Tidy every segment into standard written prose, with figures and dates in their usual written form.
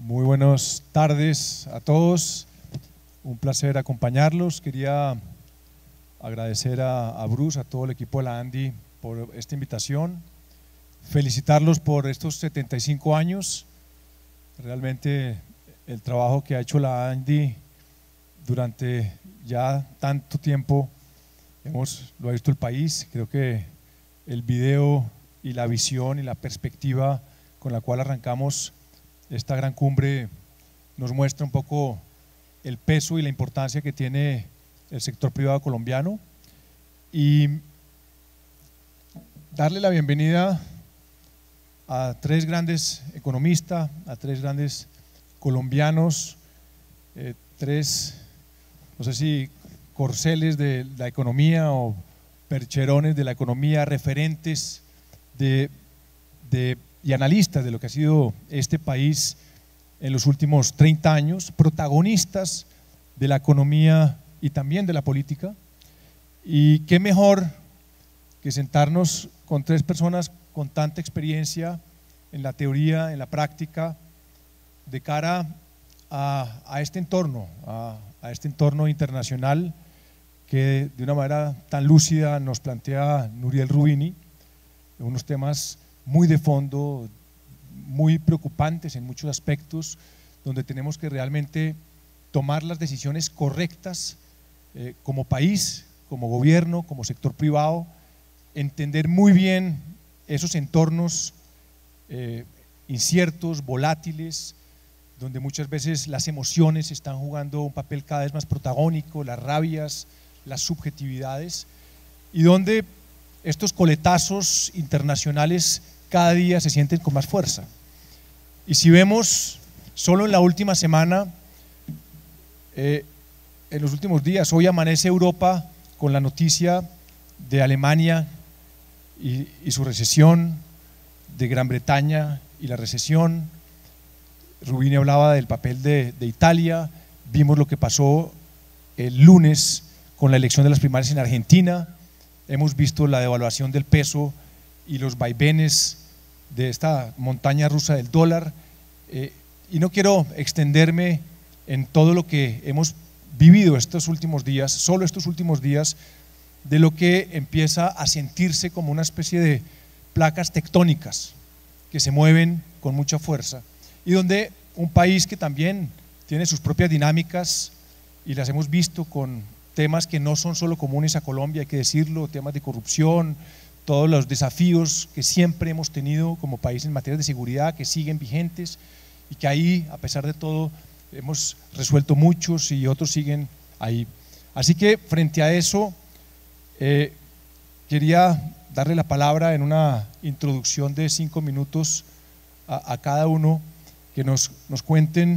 Muy buenas tardes a todos, un placer acompañarlos. Quería agradecer a Bruce, a todo el equipo de la ANDI por esta invitación, felicitarlos por estos 75 años. Realmente el trabajo que ha hecho la ANDI durante ya tanto tiempo lo ha visto el país. Creo que el video y la visión y la perspectiva con la cual arrancamos esta gran cumbre nos muestra un poco el peso y la importancia que tiene el sector privado colombiano, y darle la bienvenida a tres grandes economistas, a tres grandes colombianos, tres, no sé si corceles de la economía o percherones de la economía, referentes y analistas de lo que ha sido este país en los últimos 30 años, protagonistas de la economía y también de la política. Y qué mejor que sentarnos con tres personas con tanta experiencia en la teoría, en la práctica, de cara a este entorno, a este entorno internacional que de una manera tan lúcida nos plantea Nuriel Roubini, unos temas muy de fondo, muy preocupantes en muchos aspectos, donde tenemos que realmente tomar las decisiones correctas como país, como gobierno, como sector privado, entender muy bien esos entornos inciertos, volátiles, donde muchas veces las emociones están jugando un papel cada vez más protagónico, las rabias, las subjetividades, y donde estos coletazos internacionales cada día se sienten con más fuerza. Y si vemos solo en la última semana, en los últimos días, hoy amanece Europa con la noticia de Alemania y su recesión, de Gran Bretaña y la recesión. Roubini hablaba del papel de Italia, vimos lo que pasó el lunes con la elección de las primarias en Argentina, hemos visto la devaluación del peso y los vaivenes de esta montaña rusa del dólar, y no quiero extenderme en todo lo que hemos vivido estos últimos días, solo estos últimos días, de lo que empieza a sentirse como una especie de placas tectónicas que se mueven con mucha fuerza, y donde un país que también tiene sus propias dinámicas, y las hemos visto con temas que no son solo comunes a Colombia, hay que decirlo, temas de corrupción, todos los desafíos que siempre hemos tenido como país en materia de seguridad, que siguen vigentes y que ahí, a pesar de todo, hemos resuelto muchos y otros siguen ahí. Así que frente a eso, quería darle la palabra en una introducción de 5 minutos a cada uno, que nos cuenten,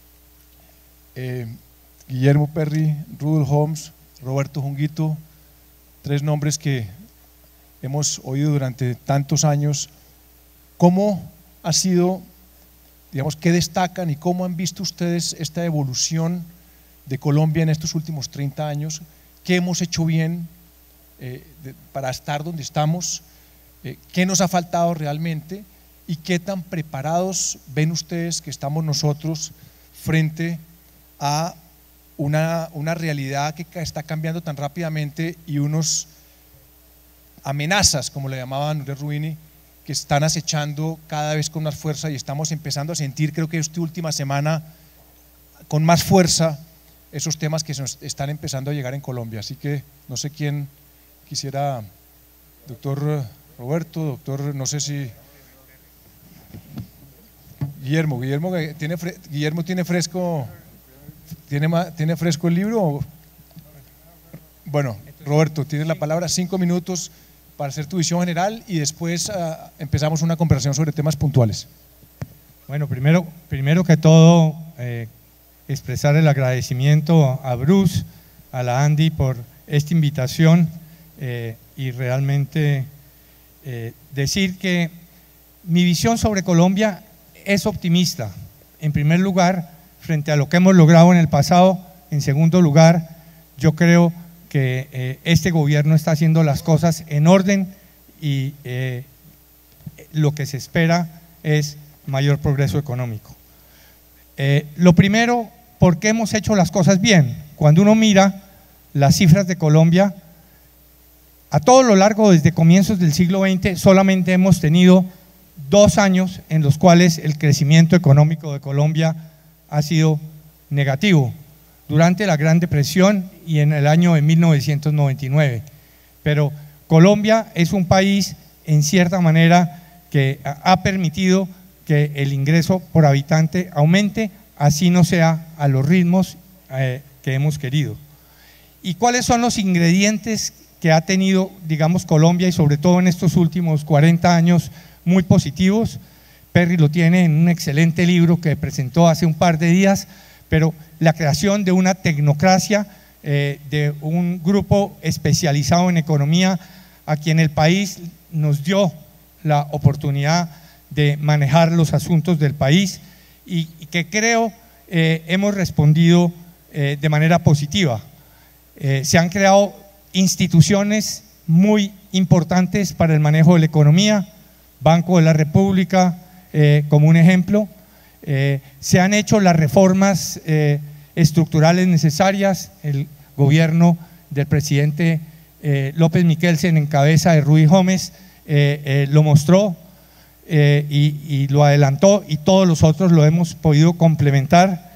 Guillermo Perry, Rudolf Holmes, Roberto Junguito, tres nombres que hemos oído durante tantos años. ¿Cómo ha sido, digamos, qué destacan y cómo han visto ustedes esta evolución de Colombia en estos últimos 30 años? ¿Qué hemos hecho bien para estar donde estamos? ¿Qué nos ha faltado realmente? ¿Y qué tan preparados ven ustedes que estamos nosotros frente a una realidad que está cambiando tan rápidamente y unos amenazas, como le llamaban Nuriel Roubini, que están acechando cada vez con más fuerza, y estamos empezando a sentir, creo que esta última semana, con más fuerza esos temas que nos están empezando a llegar en Colombia? Así que no sé quién quisiera, doctor Roberto, doctor, no sé si Guillermo tiene fresco el libro. Bueno, Roberto, tienes la palabra, 5 minutos para hacer tu visión general, y después empezamos una conversación sobre temas puntuales. Bueno, primero que todo, expresar el agradecimiento a Bruce, a la ANDI por esta invitación, y realmente decir que mi visión sobre Colombia es optimista. En primer lugar, frente a lo que hemos logrado en el pasado. En segundo lugar, yo creo que este gobierno está haciendo las cosas en orden, y lo que se espera es mayor progreso económico. Lo primero, ¿por qué hemos hecho las cosas bien? Cuando uno mira las cifras de Colombia, a todo lo largo desde comienzos del siglo XX solamente hemos tenido 2 años en los cuales el crecimiento económico de Colombia ha sido negativo, durante la Gran Depresión y en el año de 1999. Pero Colombia es un país, en cierta manera, que ha permitido que el ingreso por habitante aumente, así no sea a los ritmos que hemos querido. ¿Y cuáles son los ingredientes que ha tenido, digamos, Colombia y sobre todo en estos últimos 40 años muy positivos? Perry lo tiene en un excelente libro que presentó hace un par de días, pero la creación de una tecnocracia, de un grupo especializado en economía, a quien el país nos dio la oportunidad de manejar los asuntos del país y que creo hemos respondido de manera positiva. Se han creado instituciones muy importantes para el manejo de la economía, Banco de la República como un ejemplo. Se han hecho las reformas estructurales necesarias. El gobierno del presidente López Miquelsen en cabeza de Ruy Gómez lo mostró y lo adelantó, y todos los otros lo hemos podido complementar.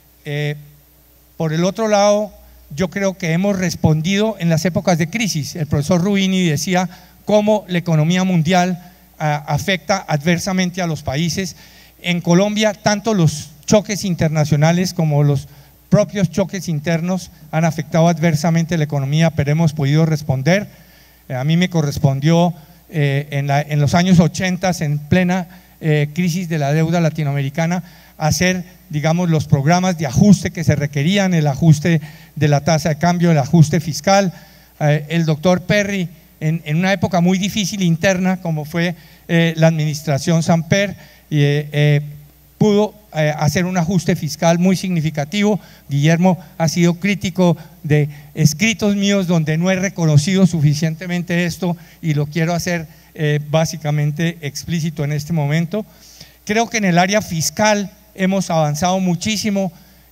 Por el otro lado, yo creo que hemos respondido en las épocas de crisis. El profesor Rubini decía cómo la economía mundial afecta adversamente a los países. En Colombia, tanto los choques internacionales como los propios choques internos han afectado adversamente la economía, pero hemos podido responder. A mí me correspondió en los años 80, en plena crisis de la deuda latinoamericana, hacer, digamos, los programas de ajuste que se requerían, el ajuste de la tasa de cambio, el ajuste fiscal. El doctor Perry, en una época muy difícil interna como fue la administración Samper, pudo hacer un ajuste fiscal muy significativo. Guillermo ha sido crítico de escritos míos donde no he reconocido suficientemente esto y lo quiero hacer básicamente explícito en este momento. Creo que en el área fiscal hemos avanzado muchísimo.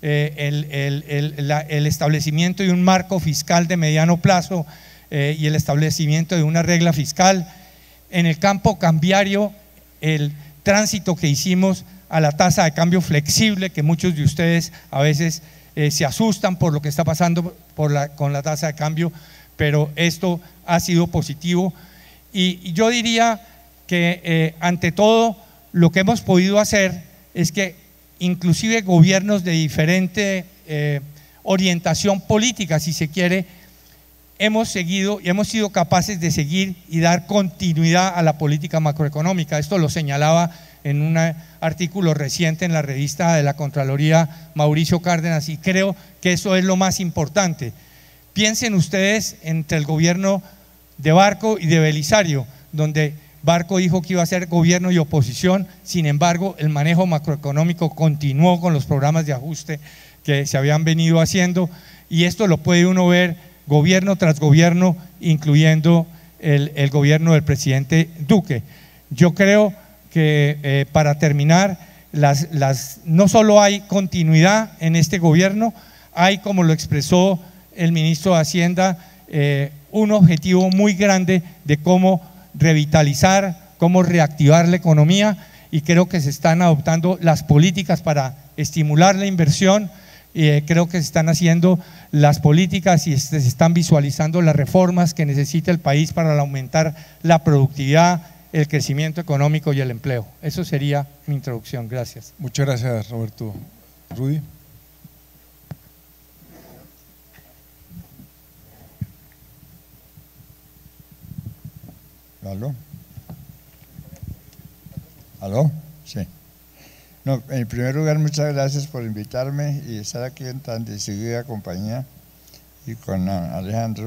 El establecimiento de un marco fiscal de mediano plazo y el establecimiento de una regla fiscal. En el campo cambiario, el tránsito que hicimos a la tasa de cambio flexible, que muchos de ustedes a veces se asustan por lo que está pasando con la tasa de cambio, pero esto ha sido positivo. Y yo diría que ante todo lo que hemos podido hacer es que inclusive gobiernos de diferente orientación política, si se quiere, hemos seguido y hemos sido capaces de seguir y dar continuidad a la política macroeconómica. Esto lo señalaba en un artículo reciente en la revista de la Contraloría Mauricio Cárdenas, y creo que eso es lo más importante. Piensen ustedes entre el gobierno de Barco y de Belisario, donde Barco dijo que iba a ser gobierno y oposición, sin embargo el manejo macroeconómico continuó con los programas de ajuste que se habían venido haciendo, y esto lo puede uno ver gobierno tras gobierno, incluyendo el gobierno del presidente Duque. Yo creo que para terminar, no solo hay continuidad en este gobierno, hay, como lo expresó el ministro de Hacienda, un objetivo muy grande de cómo revitalizar, cómo reactivar la economía, y creo que se están adoptando las políticas para estimular la inversión. Creo que se están haciendo las políticas y se están visualizando las reformas que necesita el país para aumentar la productividad, el crecimiento económico y el empleo. Eso sería mi introducción. Gracias. Muchas gracias, Roberto. Rudy. ¿Aló? ¿Aló? Sí. No, en primer lugar, muchas gracias por invitarme y estar aquí en tan decidida compañía y con Alejandro.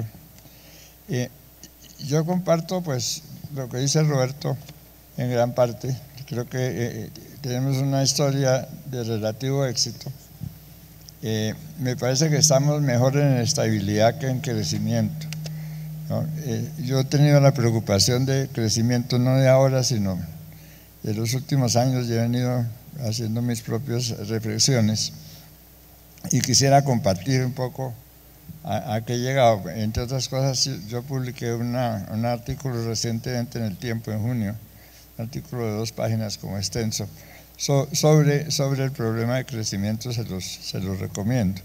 Yo comparto pues lo que dice Roberto en gran parte. Creo que tenemos una historia de relativo éxito. Me parece que estamos mejor en estabilidad que en crecimiento, ¿no? Yo he tenido la preocupación de crecimiento no de ahora, sino de los últimos años. Yo he venido haciendo mis propias reflexiones y quisiera compartir un poco a qué he llegado. Entre otras cosas, yo publiqué un artículo recientemente en El Tiempo, en junio, un artículo de 2 páginas como extenso, sobre el problema de crecimiento. Se los recomiendo.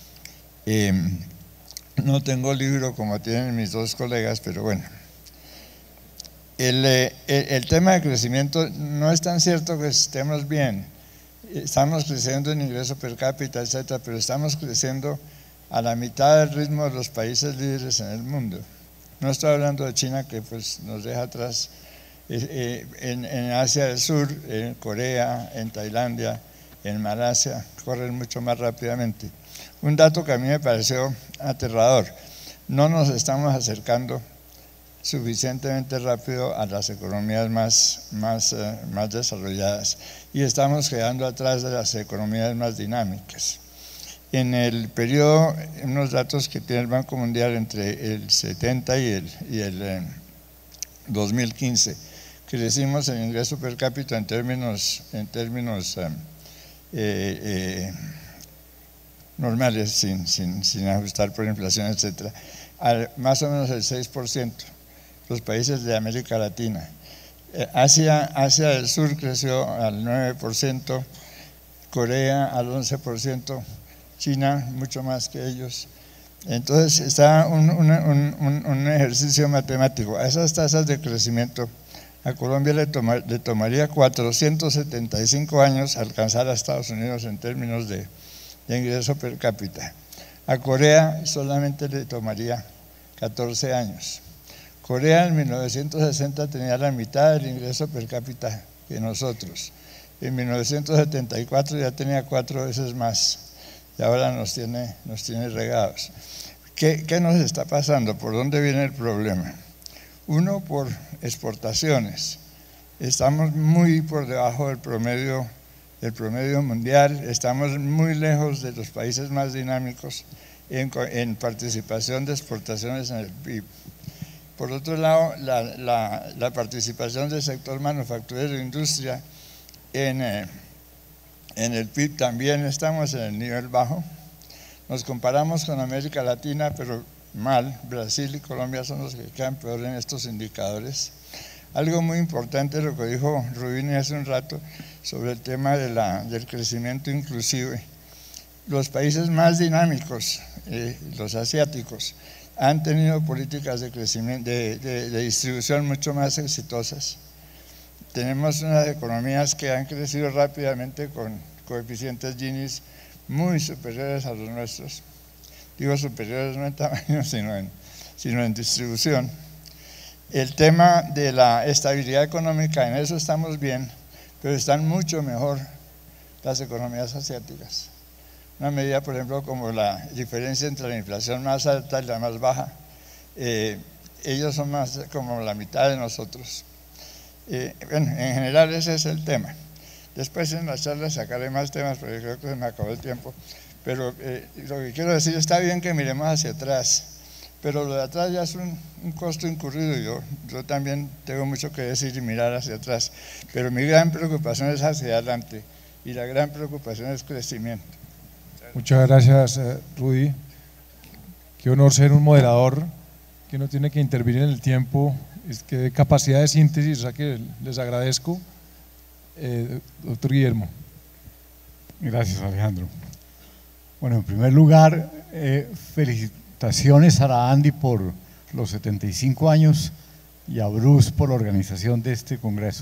No tengo libro como tienen mis 2 colegas, pero bueno. El tema de crecimiento no es tan cierto que estemos bien. Estamos creciendo en ingreso per cápita, etcétera, pero estamos creciendo a la mitad del ritmo de los países líderes en el mundo. No estoy hablando de China, que pues nos deja atrás. En Asia del Sur, en Corea, en Tailandia, en Malasia, corren mucho más rápidamente. Un dato que a mí me pareció aterrador: no nos estamos acercando suficientemente rápido a las economías más desarrolladas y estamos quedando atrás de las economías más dinámicas. En el periodo, unos datos que tiene el Banco Mundial entre el 70 y el 2015, crecimos en ingreso per cápita en términos normales, sin ajustar por inflación, etcétera, más o menos el 6%, los países de América Latina. Asia del Sur creció al 9%, Corea al 11%, China mucho más que ellos. Entonces está un ejercicio matemático. A esas tasas de crecimiento, a Colombia le tomaría 475 años alcanzar a Estados Unidos en términos de ingreso per cápita. A Corea solamente le tomaría 14 años. Corea en 1960 tenía la mitad del ingreso per cápita que nosotros. En 1974 ya tenía 4 veces más y ahora nos tiene regados. ¿Qué nos está pasando? ¿Por dónde viene el problema? Uno, por exportaciones. Estamos muy por debajo del promedio mundial, estamos muy lejos de los países más dinámicos en participación de exportaciones en el PIB. Por otro lado, la participación del sector manufacturero e industria en el PIB también estamos en el nivel bajo. Nos comparamos con América Latina, pero mal. Brasil y Colombia son los que quedan peor en estos indicadores. Algo muy importante, lo que dijo Rubini hace un rato sobre el tema del crecimiento inclusive. Los países más dinámicos, los asiáticos, han tenido políticas de crecimiento, de distribución mucho más exitosas. Tenemos unas economías que han crecido rápidamente con coeficientes Gini muy superiores a los nuestros. Digo superiores no en tamaño, sino en distribución. El tema de la estabilidad económica, en eso estamos bien, pero están mucho mejor las economías asiáticas. Una medida, por ejemplo, como la diferencia entre la inflación más alta y la más baja, ellos son más como la mitad de nosotros. Bueno, en general ese es el tema. Después en la charla sacaré más temas porque creo que se me acabó el tiempo. Pero lo que quiero decir, está bien que miremos hacia atrás, pero lo de atrás ya es un costo incurrido. Yo también tengo mucho que decir y mirar hacia atrás, pero mi gran preocupación es hacia adelante y la gran preocupación es crecimiento. Muchas gracias, Rudy. Qué honor ser un moderador que no tiene que intervenir en el tiempo, es que de capacidad de síntesis, o sea que les agradezco. Doctor Guillermo. Gracias, Alejandro. Bueno, en primer lugar, felicitaciones a la Andy por los 75 años y a Bruce por la organización de este congreso.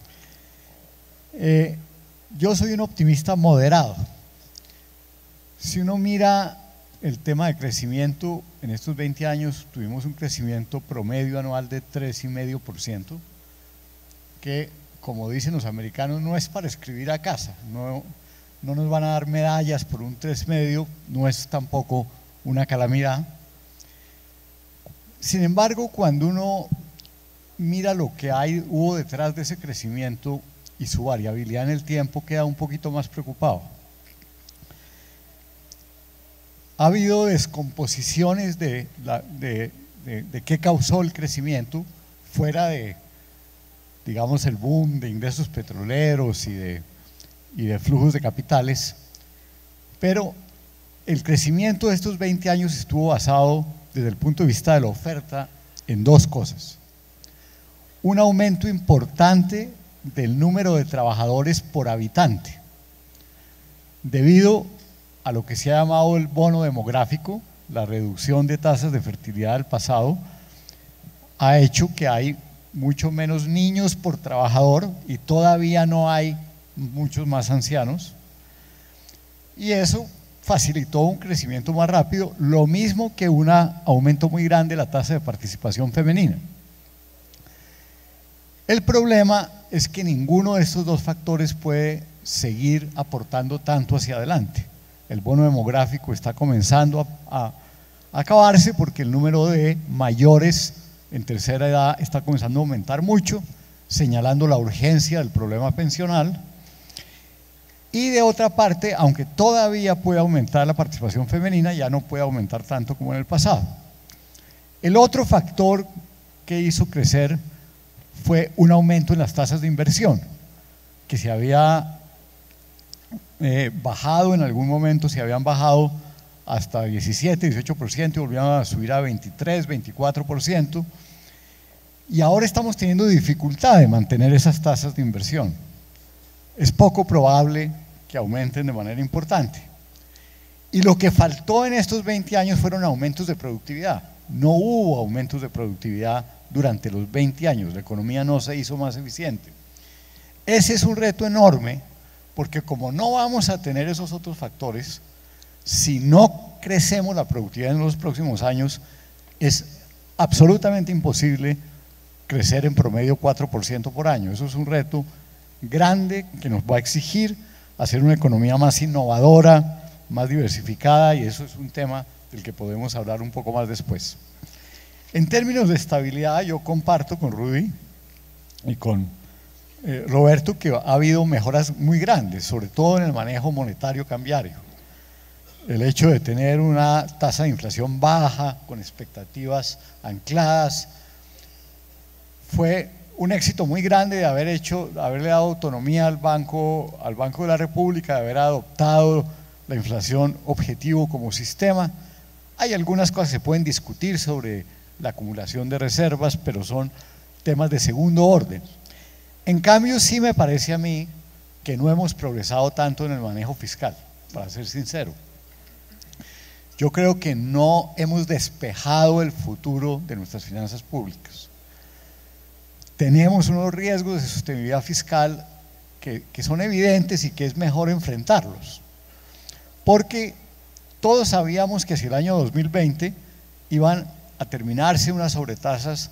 Yo soy un optimista moderado. Si uno mira el tema de crecimiento, en estos 20 años tuvimos un crecimiento promedio anual de 3,5%, que, como dicen los americanos, no es para escribir a casa, no nos van a dar medallas por un 3,5%, no es tampoco una calamidad. Sin embargo, cuando uno mira lo que hubo detrás de ese crecimiento y su variabilidad en el tiempo, queda un poquito más preocupado. Ha habido descomposiciones de qué causó el crecimiento, fuera de, digamos, el boom de ingresos petroleros y de y de flujos de capitales, pero el crecimiento de estos 20 años estuvo basado desde el punto de vista de la oferta en dos cosas. Un aumento importante del número de trabajadores por habitante, debido a lo que se ha llamado el bono demográfico, la reducción de tasas de fertilidad del pasado, ha hecho que hay mucho menos niños por trabajador y todavía no hay muchos más ancianos, y eso facilitó un crecimiento más rápido, lo mismo que un aumento muy grande de la tasa de participación femenina. El problema es que ninguno de estos dos factores puede seguir aportando tanto hacia adelante. El bono demográfico está comenzando a acabarse porque el número de mayores en tercera edad está comenzando a aumentar mucho, señalando la urgencia del problema pensional. Y de otra parte, aunque todavía puede aumentar la participación femenina, ya no puede aumentar tanto como en el pasado. El otro factor que hizo crecer fue un aumento en las tasas de inversión, que se había bajado en algún momento, se habían bajado hasta 17, 18% y volvieron a subir a 23, 24%, y ahora estamos teniendo dificultad de mantener esas tasas de inversión. Es poco probable que aumenten de manera importante. Y lo que faltó en estos 20 años fueron aumentos de productividad. No hubo aumentos de productividad durante los 20 años, la economía no se hizo más eficiente. Ese es un reto enorme, porque como no vamos a tener esos otros factores, si no crecemos la productividad en los próximos años, es absolutamente imposible crecer en promedio 4% por año. Eso es un reto grande que nos va a exigir hacer una economía más innovadora, más diversificada, y eso es un tema del que podemos hablar un poco más después. En términos de estabilidad, yo comparto con Rudy y con Roberto que ha habido mejoras muy grandes, sobre todo en el manejo monetario cambiario. El hecho de tener una tasa de inflación baja, con expectativas ancladas, fue un éxito muy grande de haberle dado autonomía al Banco de la República, de haber adoptado la inflación objetivo como sistema. Hay algunas cosas que se pueden discutir sobre la acumulación de reservas, pero son temas de segundo orden. En cambio, sí me parece a mí que no hemos progresado tanto en el manejo fiscal, para ser sincero. Yo creo que no hemos despejado el futuro de nuestras finanzas públicas. Tenemos unos riesgos de sostenibilidad fiscal que son evidentes y que es mejor enfrentarlos, porque todos sabíamos que hacia el año 2020 iban a terminarse unas sobretasas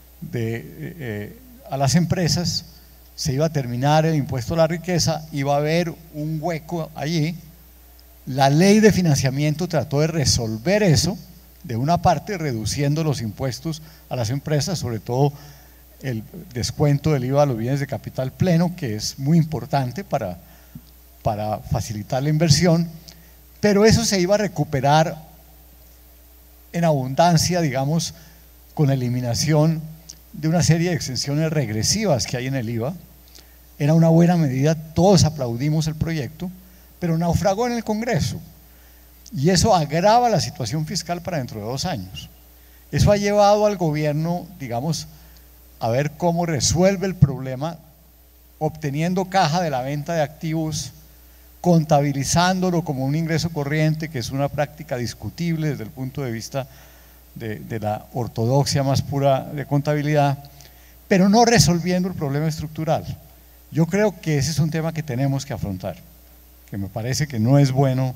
a las empresas, se iba a terminar el impuesto a la riqueza, iba a haber un hueco allí. La ley de financiamiento trató de resolver eso, de una parte reduciendo los impuestos a las empresas, sobre todo el descuento del IVA a los bienes de capital pleno, que es muy importante para facilitar la inversión, pero eso se iba a recuperar en abundancia, digamos, con la eliminación de una serie de exenciones regresivas que hay en el IVA. Era una buena medida, todos aplaudimos el proyecto, pero naufragó en el Congreso, y eso agrava la situación fiscal para dentro de 2 años. Eso ha llevado al gobierno, digamos, a ver cómo resuelve el problema, obteniendo caja de la venta de activos, contabilizándolo como un ingreso corriente, que es una práctica discutible desde el punto de vista de la ortodoxia más pura de contabilidad, pero no resolviendo el problema estructural. Yo creo que ese es un tema que tenemos que afrontar, que me parece que no es bueno,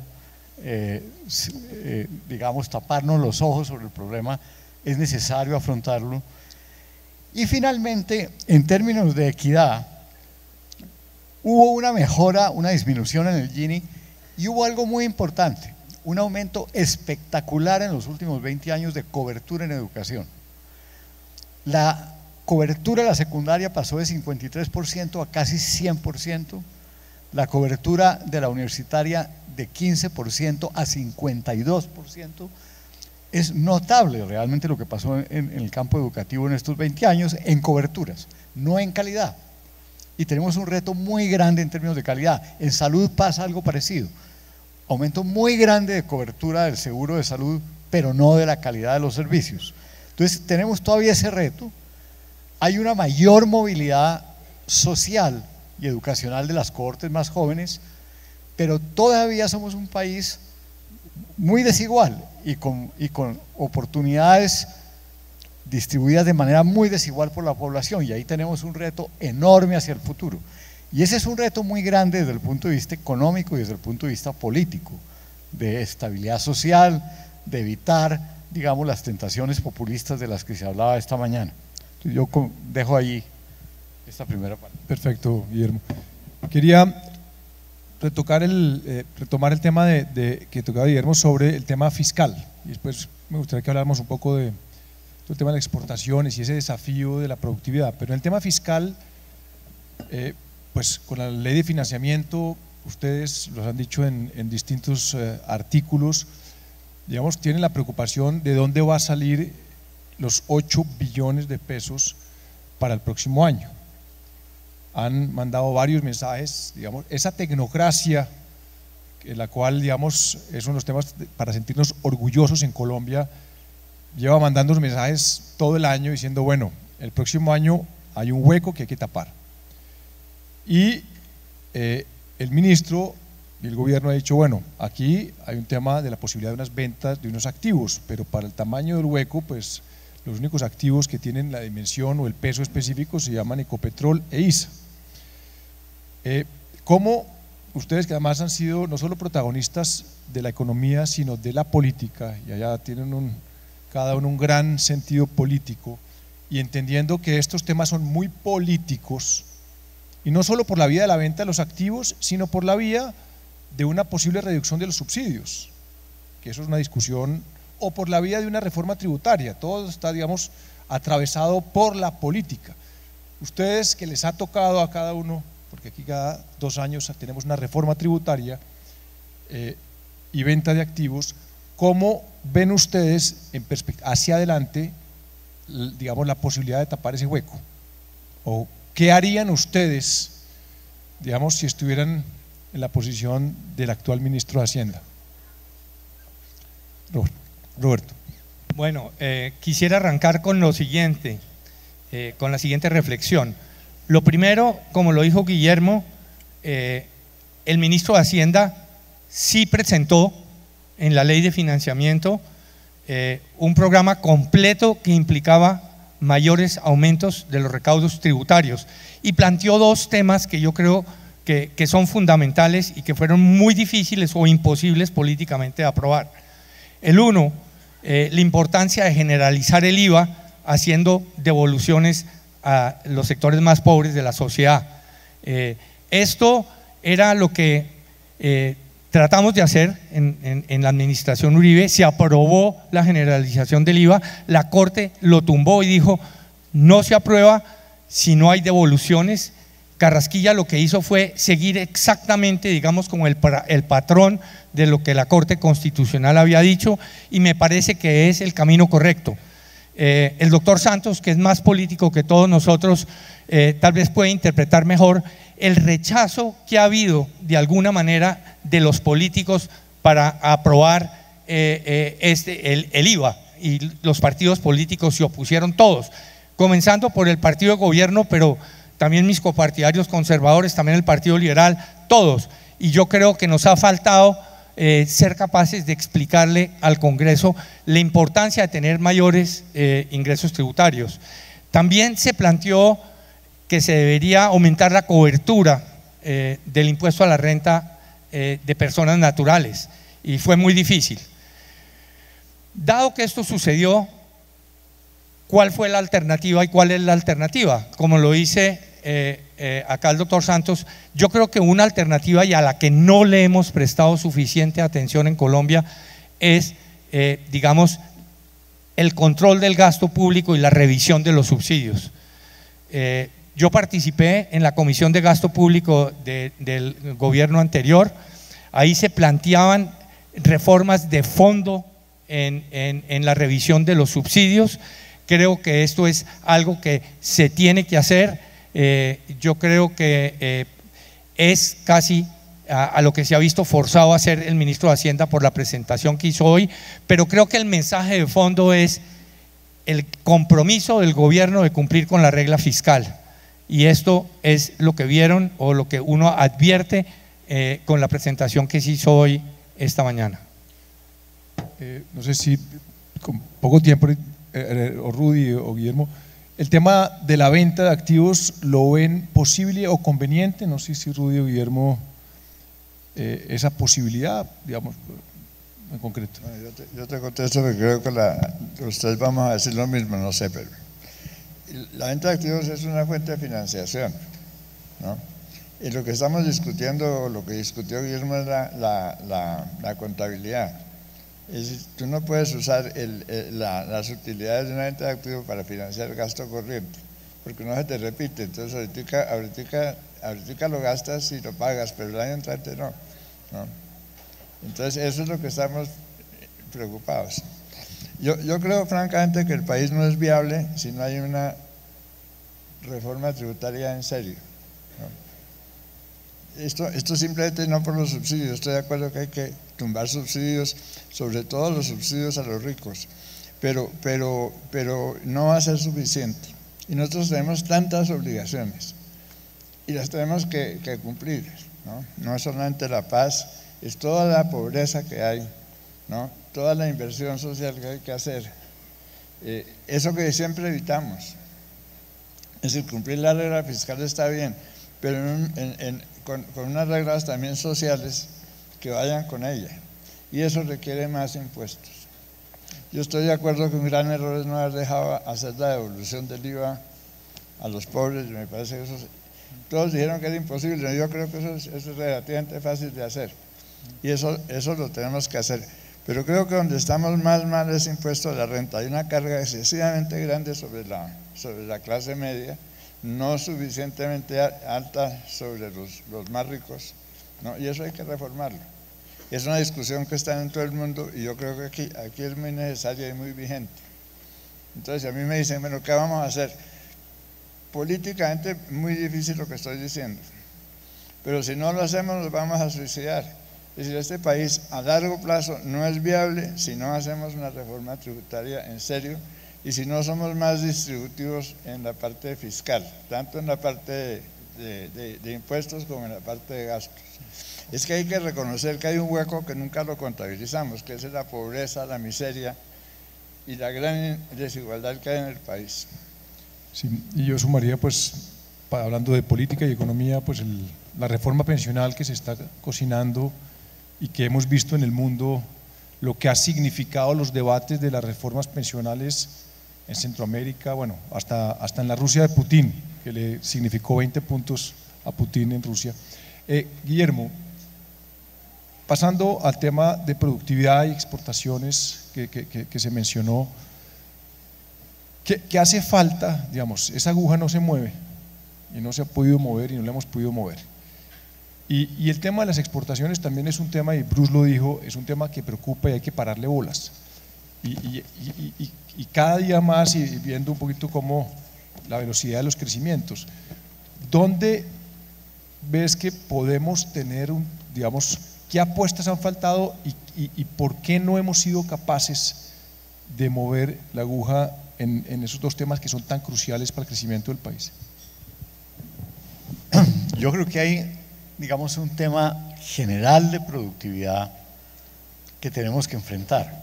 digamos, taparnos los ojos sobre el problema, es necesario afrontarlo. Y finalmente, en términos de equidad, hubo una mejora, una disminución en el Gini, y hubo algo muy importante, un aumento espectacular en los últimos 20 años de cobertura en educación. La cobertura de la secundaria pasó de 53% a casi 100%, la cobertura de la universitaria de 15% a 52%. Es notable realmente lo que pasó en el campo educativo en estos 20 años en coberturas, no en calidad. y tenemos un reto muy grande en términos de calidad. En salud pasa algo parecido. Aumento muy grande de cobertura del seguro de salud, pero no de la calidad de los servicios. Entonces tenemos todavía ese reto. Hay una mayor movilidad social y educacional de las cohortes más jóvenes, pero todavía somos un país muy desigual y con oportunidades distribuidas de manera muy desigual por la población, y ahí tenemos un reto enorme hacia el futuro. Y ese es un reto muy grande desde el punto de vista económico y desde el punto de vista político, de estabilidad social, de evitar, digamos, las tentaciones populistas de las que se hablaba esta mañana. Entonces yo dejo ahí esta primera parte. Perfecto, Guillermo. Quería retomar el tema que tocaba Guillermo sobre el tema fiscal, y después me gustaría que habláramos un poco de todo el tema de las exportaciones y ese desafío de la productividad. Pero en el tema fiscal, pues con la ley de financiamiento, ustedes los han dicho en distintos artículos, digamos, tienen la preocupación de dónde va a salir los 8 billones de pesos para el próximo año. Han mandado varios mensajes, digamos, esa tecnocracia en la cual, digamos, es uno de los temas para sentirnos orgullosos en Colombia, lleva mandando los mensajes todo el año diciendo, bueno, el próximo año hay un hueco que hay que tapar. Y el ministro y el gobierno ha dicho, bueno, aquí hay un tema de la posibilidad de unas ventas de unos activos, pero para el tamaño del hueco, pues los únicos activos que tienen la dimensión o el peso específico se llaman Ecopetrol e ISA. ¿Cómo ustedes, que además han sido no solo protagonistas de la economía, sino de la política, y allá tienen cada uno un gran sentido político, y entendiendo que estos temas son muy políticos, y no solo por la vía de la venta de los activos, sino por la vía de una posible reducción de los subsidios, que eso es una discusión, o por la vía de una reforma tributaria, todo está, digamos, atravesado por la política. Ustedes, que les ha tocado a cada uno, porque aquí cada 2 años tenemos una reforma tributaria y venta de activos, ¿cómo ven ustedes hacia adelante, digamos, la posibilidad de tapar ese hueco? ¿O qué harían ustedes, digamos, si estuvieran en la posición del actual ministro de Hacienda? Roberto. Bueno, quisiera arrancar con lo siguiente, con la siguiente reflexión. Lo primero, como lo dijo Guillermo, el ministro de Hacienda sí presentó en la ley de financiamiento un programa completo que implicaba mayores aumentos de los recaudos tributarios, y planteó 2 temas que yo creo que son fundamentales y que fueron muy difíciles o imposibles políticamente de aprobar. El uno, la importancia de generalizar el IVA haciendo devoluciones a los sectores más pobres de la sociedad. Esto era lo que tratamos de hacer en la administración Uribe. Se aprobó la generalización del IVA, la Corte lo tumbó y dijo no se aprueba si no hay devoluciones. Carrasquilla lo que hizo fue seguir exactamente, digamos, como el patrón de lo que la Corte Constitucional había dicho, y me parece que es el camino correcto. El doctor Santos, que es más político que todos nosotros, tal vez puede interpretar mejor el rechazo que ha habido de alguna manera de los políticos para aprobar el IVA, y los partidos políticos se opusieron todos, comenzando por el partido de gobierno, pero también mis copartidarios conservadores, también el Partido Liberal, todos. Y yo creo que nos ha faltado ser capaces de explicarle al Congreso la importancia de tener mayores ingresos tributarios. También se planteó que se debería aumentar la cobertura del impuesto a la renta de personas naturales, y fue muy difícil. Dado que esto sucedió, ¿cuál fue la alternativa y cuál es la alternativa? Como lo dice acá el doctor Santos, yo creo que una alternativa, y a la que no le hemos prestado suficiente atención en Colombia, es, digamos, el control del gasto público y la revisión de los subsidios. Yo participé en la Comisión de Gasto Público del gobierno anterior. Ahí se planteaban reformas de fondo en la revisión de los subsidios. Creo que esto es algo que se tiene que hacer. yo creo que es casi a lo que se ha visto forzado a hacer el ministro de Hacienda por la presentación que hizo hoy, pero creo que el mensaje de fondo es el compromiso del gobierno de cumplir con la regla fiscal, y esto es lo que vieron o lo que uno advierte con la presentación que se hizo hoy esta mañana. No sé si con poco tiempo, o Rudy o Guillermo, el tema de la venta de activos, ¿lo ven posible o conveniente? No sé si Rudy o Guillermo, esa posibilidad, digamos, en concreto. Bueno, yo te contesto porque creo que ustedes vamos a decir lo mismo, no sé, pero la venta de activos es una fuente de financiación, ¿no? Y lo que estamos discutiendo, lo que discutió Guillermo, es la contabilidad. Es decir, tú no puedes usar las utilidades de una venta de activos para financiar el gasto corriente, porque no se te repite. Entonces ahorita lo gastas y lo pagas, pero el año entrante no. Entonces eso es lo que estamos preocupados. Yo creo francamente que el país no es viable si no hay una reforma tributaria en serio, ¿no? Esto simplemente no por los subsidios. Estoy de acuerdo que hay que tumbar subsidios, sobre todo los subsidios a los ricos, pero no va a ser suficiente. Y nosotros tenemos tantas obligaciones y las tenemos que cumplir, ¿no? No es solamente la paz, es toda la pobreza que hay, ¿no? Toda la inversión social que hay que hacer. Eso que siempre evitamos. Es decir, cumplir la regla fiscal está bien, pero con unas reglas también sociales que vayan con ella, y eso requiere más impuestos. Yo estoy de acuerdo que un gran error es no haber dejado hacer la devolución del IVA a los pobres. Me parece que eso, todos dijeron que era imposible, yo creo que eso es relativamente fácil de hacer, y eso lo tenemos que hacer. Pero creo que donde estamos más mal es impuesto a la renta. Hay una carga excesivamente grande sobre la clase media, no suficientemente alta sobre los más ricos, ¿no? Y eso hay que reformarlo. Es una discusión que está en todo el mundo, y yo creo que aquí es muy necesaria y muy vigente. Entonces a mí me dicen, bueno, ¿qué vamos a hacer? Políticamente muy difícil lo que estoy diciendo, pero si no lo hacemos nos vamos a suicidar. Es decir, este país a largo plazo no es viable si no hacemos una reforma tributaria en serio, y si no somos más distributivos en la parte fiscal, tanto en la parte de impuestos como en la parte de gastos. Es que hay que reconocer que hay un hueco que nunca lo contabilizamos, que es la pobreza, la miseria y la gran desigualdad que hay en el país. Sí, y yo sumaría, pues, hablando de política y economía, pues la reforma pensional que se está cocinando y que hemos visto en el mundo, lo que ha significado los debates de las reformas pensionales en Centroamérica, bueno, hasta en la Rusia de Putin, que le significó 20 puntos a Putin en Rusia. Guillermo, pasando al tema de productividad y exportaciones que se mencionó, ¿qué hace falta? Digamos, esa aguja no se mueve y no se ha podido mover y no la hemos podido mover. Y el tema de las exportaciones también es un tema, y Bruce lo dijo, es un tema que preocupa y hay que pararle bolas. Y cada día más, y viendo un poquito cómo la velocidad de los crecimientos, ¿dónde ves que podemos tener digamos, qué apuestas han faltado y por qué no hemos sido capaces de mover la aguja en esos dos temas que son tan cruciales para el crecimiento del país? Yo creo que hay, digamos, un tema general de productividad que tenemos que enfrentar.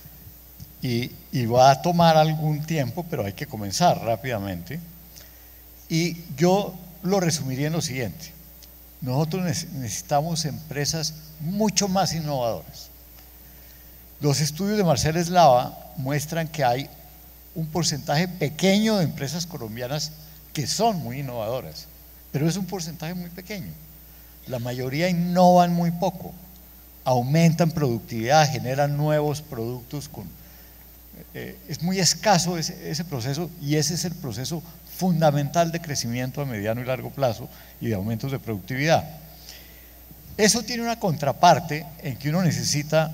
Y va a tomar algún tiempo, pero hay que comenzar rápidamente. Y yo lo resumiría en lo siguiente: nosotros necesitamos empresas mucho más innovadoras. Los estudios de Marcel Eslava muestran que hay un porcentaje pequeño de empresas colombianas que son muy innovadoras, pero es un porcentaje muy pequeño. La mayoría innovan muy poco, aumentan productividad, generan nuevos productos es muy escaso ese proceso, y ese es el proceso fundamental de crecimiento a mediano y largo plazo y de aumentos de productividad. Eso tiene una contraparte en que uno necesita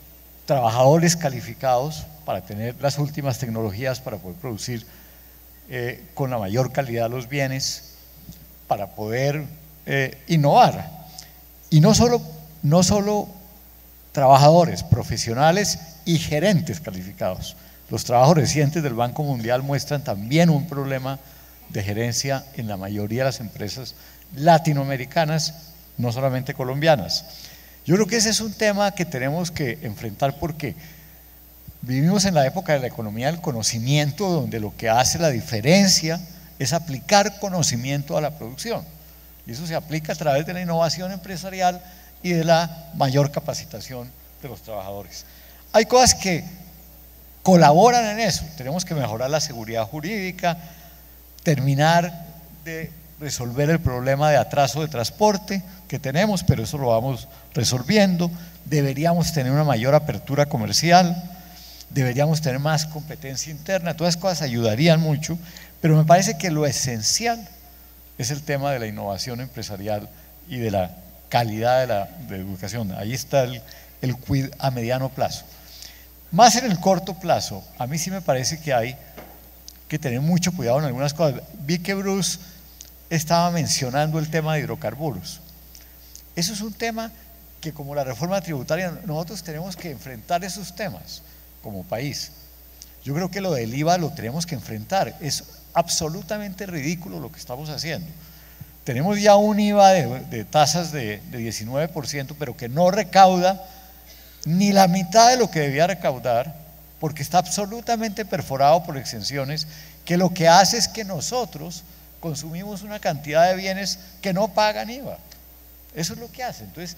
trabajadores calificados para tener las últimas tecnologías para poder producir con la mayor calidad de los bienes para poder innovar. Y no solo trabajadores, profesionales y gerentes calificados. Los trabajos recientes del Banco Mundial muestran también un problema de gerencia en la mayoría de las empresas latinoamericanas, no solamente colombianas. Yo creo que ese es un tema que tenemos que enfrentar porque vivimos en la época de la economía del conocimiento, donde lo que hace la diferencia es aplicar conocimiento a la producción. Y eso se aplica a través de la innovación empresarial y de la mayor capacitación de los trabajadores. Hay cosas que colaboran en eso. Tenemos que mejorar la seguridad jurídica, terminar de resolver el problema de atraso de transporte que tenemos, pero eso lo vamos resolviendo. Deberíamos tener una mayor apertura comercial, deberíamos tener más competencia interna, todas esas cosas ayudarían mucho, pero me parece que lo esencial es el tema de la innovación empresarial y de la calidad de la educación. Ahí está el quid a mediano plazo. Más en el corto plazo, a mí sí me parece que hay que tener mucho cuidado en algunas cosas. Vi que Bruce estaba mencionando el tema de hidrocarburos. Eso es un tema que, como la reforma tributaria, nosotros tenemos que enfrentar esos temas como país. Yo creo que lo del IVA lo tenemos que enfrentar. Es absolutamente ridículo lo que estamos haciendo. Tenemos ya un IVA de tasas de 19%, pero que no recauda ni la mitad de lo que debía recaudar, porque está absolutamente perforado por exenciones, que lo que hace es que nosotros consumimos una cantidad de bienes que no pagan IVA. Eso es lo que hace. Entonces,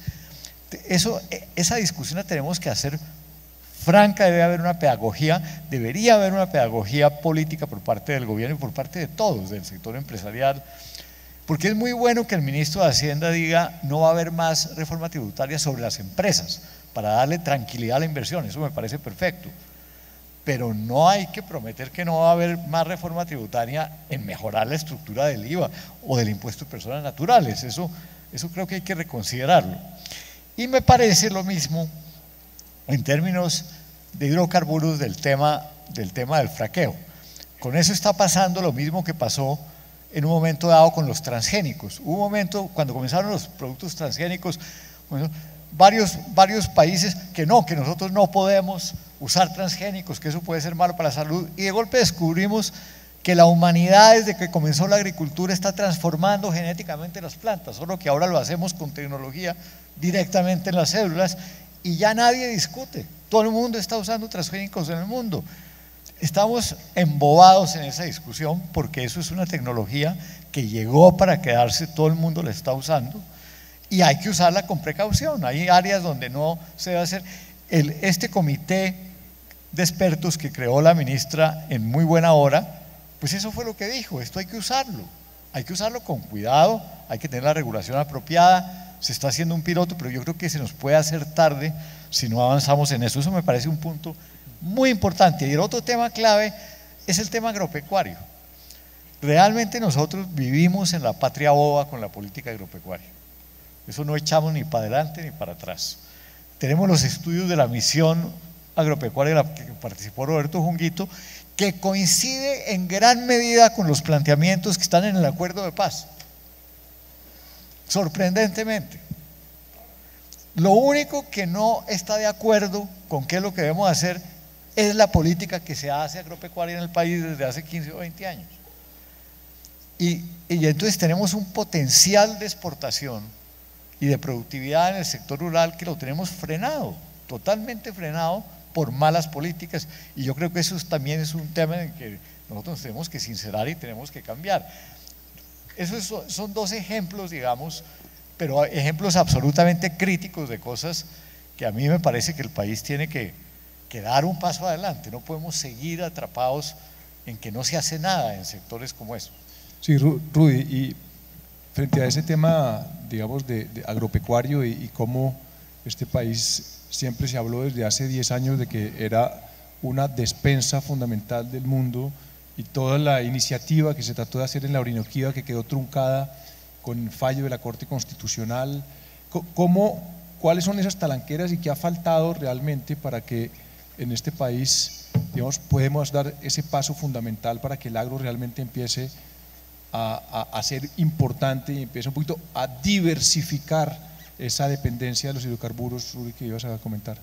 esa discusión la tenemos que hacer franca. Debería haber una pedagogía política por parte del gobierno y por parte de todos, del sector empresarial, porque es muy bueno que el ministro de Hacienda diga no va a haber más reforma tributaria sobre las empresas para darle tranquilidad a la inversión. Eso me parece perfecto, pero no hay que prometer que no va a haber más reforma tributaria en mejorar la estructura del IVA o del impuesto de personas naturales. Eso creo que hay que reconsiderarlo. Y me parece lo mismo en términos de hidrocarburos del tema del fraqueo. Con eso está pasando lo mismo que pasó en un momento dado con los transgénicos. Hubo un momento cuando comenzaron los productos transgénicos, bueno, varios países que nosotros no podemos usar transgénicos, que eso puede ser malo para la salud, y de golpe descubrimos que la humanidad, desde que comenzó la agricultura, está transformando genéticamente las plantas, solo que ahora lo hacemos con tecnología directamente en las células y ya nadie discute. Todo el mundo está usando transgénicos en el mundo. Estamos embobados en esa discusión porque eso es una tecnología que llegó para quedarse, todo el mundo la está usando y hay que usarla con precaución. Hay áreas donde no se debe hacer. Este comité de expertos que creó la ministra en muy buena hora, pues eso fue lo que dijo: esto hay que usarlo con cuidado, hay que tener la regulación apropiada. Se está haciendo un piloto, pero yo creo que se nos puede hacer tarde si no avanzamos en eso. Eso me parece un punto muy importante. Y el otro tema clave es el tema agropecuario. Realmente nosotros vivimos en la patria boba con la política agropecuaria. Eso no echamos ni para adelante ni para atrás. Tenemos los estudios de la misión agropecuaria en la que participó Roberto Junguito, que coincide en gran medida con los planteamientos que están en el acuerdo de paz. Sorprendentemente. Lo único que no está de acuerdo con qué es lo que debemos hacer es la política que se hace agropecuaria en el país desde hace 15 o 20 años. Y entonces tenemos un potencial de exportación y de productividad en el sector rural que lo tenemos frenado, totalmente frenado por malas políticas. Y yo creo que eso también es un tema en el que nosotros tenemos que sincerar y tenemos que cambiar. Esos son dos ejemplos, digamos, pero ejemplos absolutamente críticos de cosas que a mí me parece que el país tiene que dar un paso adelante. No podemos seguir atrapados en que no se hace nada en sectores como estos. Sí, Rudy, y frente a ese tema, digamos, de agropecuario y cómo este país siempre se habló desde hace 10 años de que era una despensa fundamental del mundo, y toda la iniciativa que se trató de hacer en la Orinoquía, que quedó truncada con el fallo de la Corte Constitucional, ¿cuáles son esas talanqueras y qué ha faltado realmente para que en este país, digamos, podemos dar ese paso fundamental para que el agro realmente empiece a ser importante y empiece un poquito a diversificar esa dependencia de los hidrocarburos, Rudy, que ibas a comentar?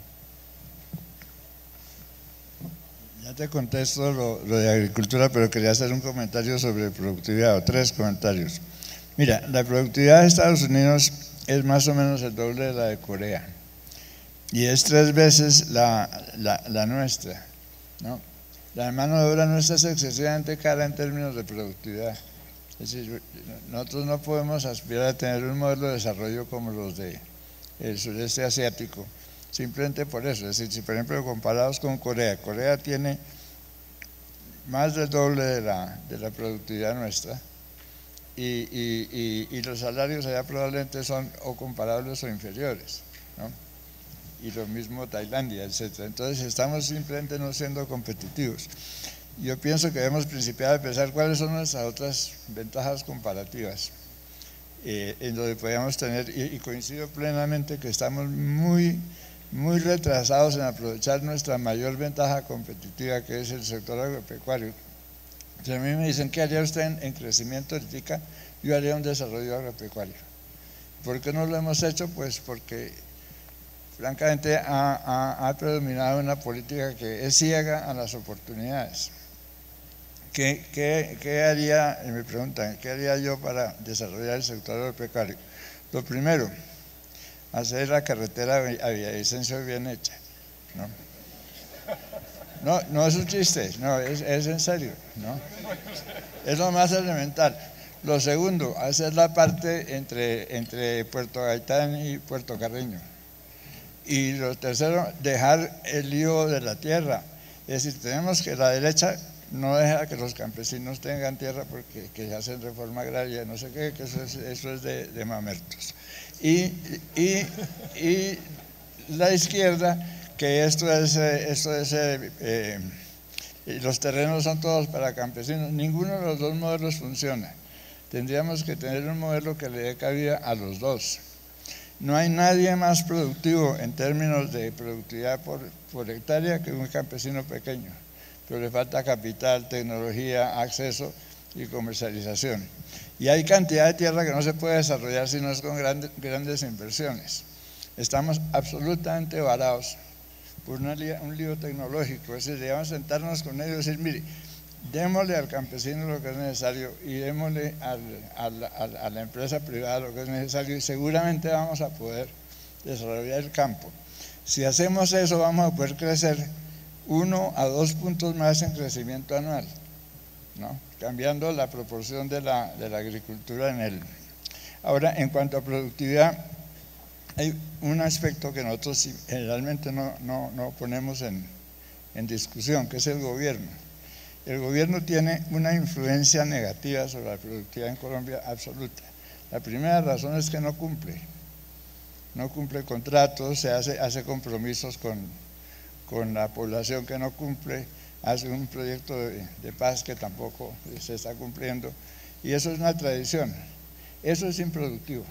Ya te contesto lo de agricultura, pero quería hacer un comentario sobre productividad, o 3 comentarios. Mira, la productividad de Estados Unidos es más o menos el doble de la de Corea y es 3 veces la nuestra, ¿no? La mano de obra nuestra es excesivamente cara en términos de productividad. Es decir, nosotros no podemos aspirar a tener un modelo de desarrollo como los del sureste asiático, simplemente por eso. Es decir, si por ejemplo comparados con Corea, Corea tiene más del doble de la productividad nuestra y los salarios allá probablemente son o comparables o inferiores, ¿no? Y lo mismo Tailandia, etc. Entonces estamos simplemente no siendo competitivos. Yo pienso que debemos principiar a pensar cuáles son nuestras otras ventajas comparativas en donde podríamos tener, y coincido plenamente que estamos muy retrasados en aprovechar nuestra mayor ventaja competitiva, que es el sector agropecuario. Si a mí me dicen, ¿qué haría usted en crecimiento ahorita? Yo haría un desarrollo agropecuario. ¿Por qué no lo hemos hecho? Pues porque francamente ha predominado una política que es ciega a las oportunidades. ¿Qué haría, me preguntan, qué haría yo para desarrollar el sector agropecuario? Lo primero, hacer la carretera a Villavicencio bien hecha, ¿no? No es un chiste, no, es en serio, ¿no? Es lo más elemental. Lo segundo, hacer la parte entre Puerto Gaitán y Puerto Carreño. Y lo tercero, dejar el lío de la tierra. Es decir, tenemos que la derecha no deja que los campesinos tengan tierra porque que hacen reforma agraria, no sé qué, que eso es de mamertos. Y la izquierda, que los terrenos son todos para campesinos. Ninguno de los dos modelos funciona. Tendríamos que tener un modelo que le dé cabida a los dos. No hay nadie más productivo en términos de productividad por hectárea que un campesino pequeño, pero le falta capital, tecnología, acceso y comercialización. Y hay cantidad de tierra que no se puede desarrollar si no es con grandes inversiones. Estamos absolutamente varados por un lío tecnológico. Es decir, debemos sentarnos con ellos y decir, mire, démosle al campesino lo que es necesario y démosle a la empresa privada lo que es necesario y seguramente vamos a poder desarrollar el campo. Si hacemos eso, vamos a poder crecer 1 a 2 puntos más en crecimiento anual, ¿no? Cambiando la proporción de la agricultura en él. Ahora, en cuanto a productividad, hay un aspecto que nosotros generalmente no ponemos en discusión, que es el gobierno. El gobierno tiene una influencia negativa sobre la productividad en Colombia absoluta. La primera razón es que no cumple contratos, hace compromisos con la población que no cumple, hace un proyecto de paz que tampoco se está cumpliendo, y eso es una tradición, eso es improductivo.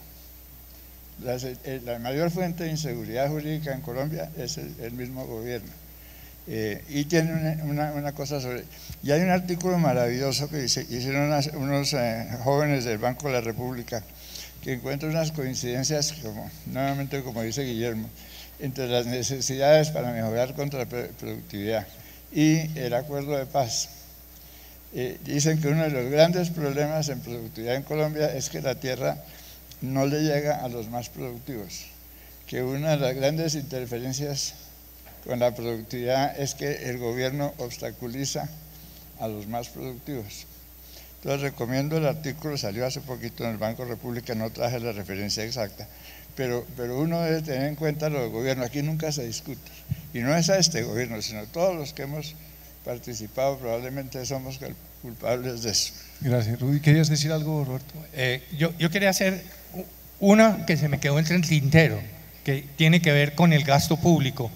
La mayor fuente de inseguridad jurídica en Colombia es el mismo gobierno. Y tiene una cosa sobre... Y hay un artículo maravilloso que hicieron unos jóvenes del Banco de la República que encuentran unas coincidencias, nuevamente como dice Guillermo, entre las necesidades para mejorar contra la productividad y el acuerdo de paz. Dicen que uno de los grandes problemas en productividad en Colombia es que la tierra no le llega a los más productivos, que una de las grandes interferencias con la productividad es que el gobierno obstaculiza a los más productivos. Entonces recomiendo el artículo, salió hace poquito en el Banco República, no traje la referencia exacta, pero uno debe tener en cuenta lo del gobierno. Aquí nunca se discute, y no es a este gobierno, sino todos los que hemos participado probablemente somos culpables de eso. Gracias. Rudy, ¿querías decir algo, Roberto? Yo quería hacer una que se me quedó entre el tintero, que tiene que ver con el gasto público.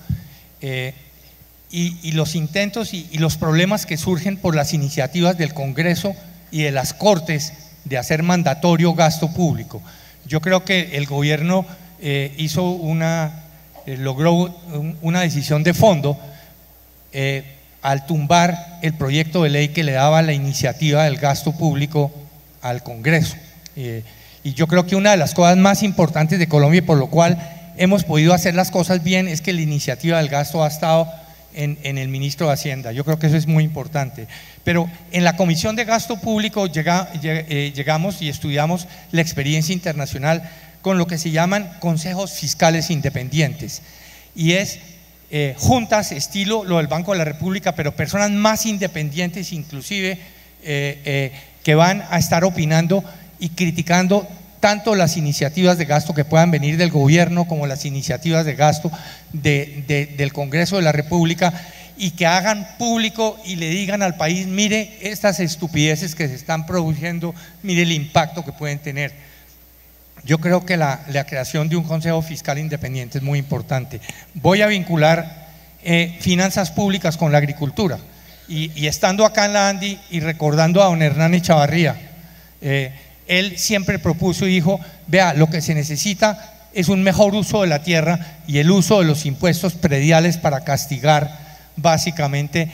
Y los intentos y los problemas que surgen por las iniciativas del Congreso y de las Cortes de hacer mandatorio gasto público. Yo creo que el gobierno logró una decisión de fondo, al tumbar el proyecto de ley que le daba la iniciativa del gasto público al Congreso. Y yo creo que una de las cosas más importantes de Colombia y por lo cual hemos podido hacer las cosas bien es que la iniciativa del gasto ha estado en el ministro de Hacienda. Yo creo que eso es muy importante. Pero en la Comisión de Gasto Público llegamos y estudiamos la experiencia internacional con lo que se llaman consejos fiscales independientes. Y es juntas estilo lo del Banco de la República, pero personas más independientes inclusive que van a estar opinando y criticando tanto las iniciativas de gasto que puedan venir del gobierno como las iniciativas de gasto del Congreso de la República, y que hagan público y le digan al país: mire estas estupideces que se están produciendo, mire el impacto que pueden tener. Yo creo que la creación de un Consejo Fiscal Independiente es muy importante. Voy a vincular finanzas públicas con la agricultura, y estando acá en la ANDI y recordando a don Hernán Echavarría, él siempre propuso y dijo: vea, lo que se necesita es un mejor uso de la tierra y el uso de los impuestos prediales para castigar básicamente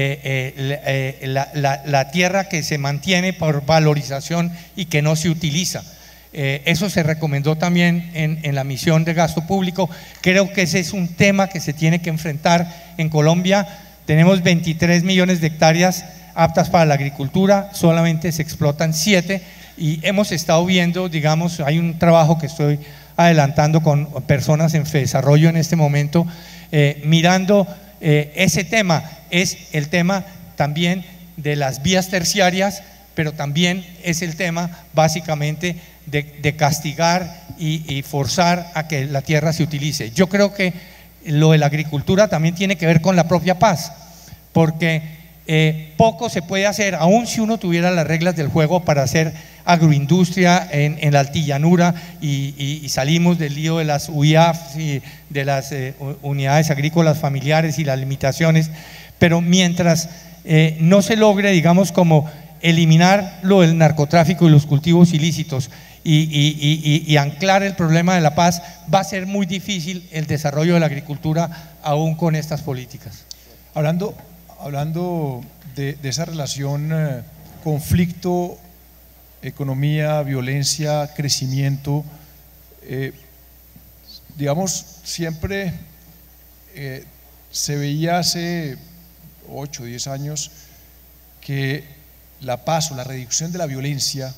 la tierra que se mantiene por valorización y que no se utiliza. Eso se recomendó también en la misión de gasto público. Creo que ese es un tema que se tiene que enfrentar en Colombia. Tenemos 23 millones de hectáreas aptas para la agricultura, solamente se explotan 7, y hemos estado viendo, digamos, hay un trabajo que estoy adelantando con personas en FEDesarrollo en este momento, mirando ese tema. Es el tema también de las vías terciarias, pero también es el tema básicamente de castigar y forzar a que la tierra se utilice. Yo creo que lo de la agricultura también tiene que ver con la propia paz, porque poco se puede hacer, aun si uno tuviera las reglas del juego para hacer agroindustria en la altillanura, y salimos del lío de las UIAF y de las unidades agrícolas familiares y las limitaciones, pero mientras no se logre, digamos, como eliminar lo del narcotráfico y los cultivos ilícitos y anclar el problema de la paz, va a ser muy difícil el desarrollo de la agricultura aún con estas políticas. Hablando de esa relación conflicto, economía, violencia, crecimiento, digamos, siempre se veía hace 8 o 10 años que la paz o la reducción de la violencia